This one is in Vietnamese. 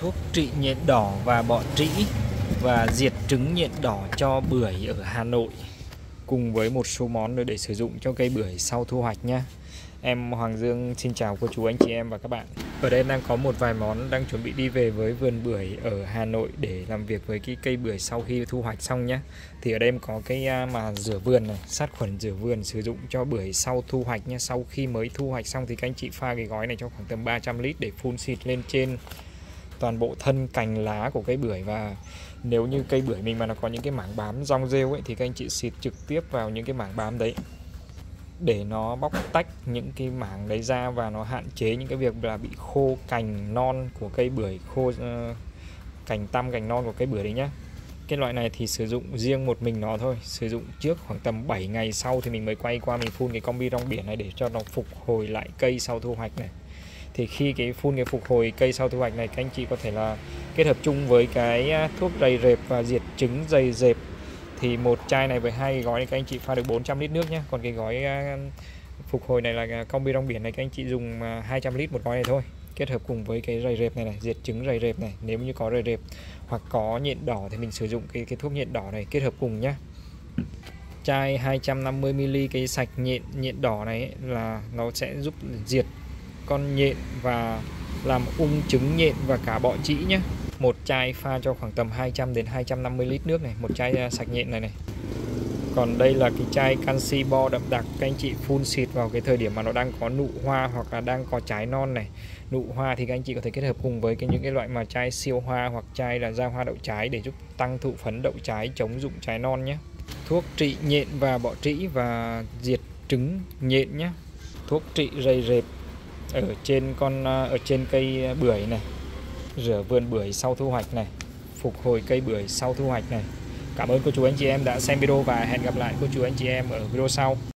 thuốc trị nhện đỏ và bọ trĩ và diệt trứng nhện đỏ cho bưởi ở Hà Nội, cùng với một số món để sử dụng cho cây bưởi sau thu hoạch nhé. Em Hoàng Dương xin chào cô chú anh chị em và các bạn. Ở đây em đang có một vài món đang chuẩn bị đi về với vườn bưởi ở Hà Nội để làm việc với cái cây bưởi sau khi thu hoạch xong nhé. Thì ở đây em có cái mà rửa vườn này, sát khuẩn rửa vườn sử dụng cho bưởi sau thu hoạch nhé. Sau khi mới thu hoạch xong thì các anh chị pha cái gói này cho khoảng tầm 300 lít để phun xịt lên trên toàn bộ thân cành lá của cây bưởi. Và nếu như cây bưởi mình mà nó có những cái mảng bám rong rêu ấy thì các anh chị xịt trực tiếp vào những cái mảng bám đấy để nó bóc tách những cái mảng đấy ra và nó hạn chế những cái việc là bị khô cành non của cây bưởi, khô cành tăm, cành non của cây bưởi đấy nhá. Cái loại này thì sử dụng riêng một mình nó thôi, sử dụng trước khoảng tầm 7 ngày sau thì mình mới quay qua mình phun cái combi rong biển này để cho nó phục hồi lại cây sau thu hoạch này. Thì khi cái phun cái phục hồi cây sau thu hoạch này, các anh chị có thể là kết hợp chung với cái thuốc rầy rệp và diệt trứng rầy rệp. Thì một chai này với hai cái gói này các anh chị pha được 400 lít nước nhé. Còn cái gói phục hồi này là combi rong biển này, các anh chị dùng 200 lít một gói này thôi. Kết hợp cùng với cái rầy rệp này, diệt trứng rầy rệp này. Nếu như có rầy rệp hoặc có nhện đỏ thì mình sử dụng cái thuốc nhện đỏ này kết hợp cùng nhé. Chai 250ml cái sạch nhện đỏ này ấy, là nó sẽ giúp diệt con nhện và làm trứng nhện và cả bọ trĩ nhé. Một chai pha cho khoảng tầm 200 đến 250 lít nước này, một chai sạch nhện này. Còn đây là cái chai canxi bo đậm đặc, các anh chị phun xịt vào cái thời điểm mà nó đang có nụ hoa hoặc là đang có trái non này. Nụ hoa thì các anh chị có thể kết hợp cùng với những cái loại mà chai siêu hoa hoặc chai là ra hoa đậu trái để giúp tăng thụ phấn đậu trái, chống rụng trái non nhé. Thuốc trị nhện và bọ trĩ và diệt trứng nhện nhé. Thuốc trị rầy rệp ở trên cây bưởi này, rửa vườn bưởi sau thu hoạch này, phục hồi cây bưởi sau thu hoạch này. Cảm ơn cô chú anh chị em đã xem video và hẹn gặp lại cô chú anh chị em ở video sau.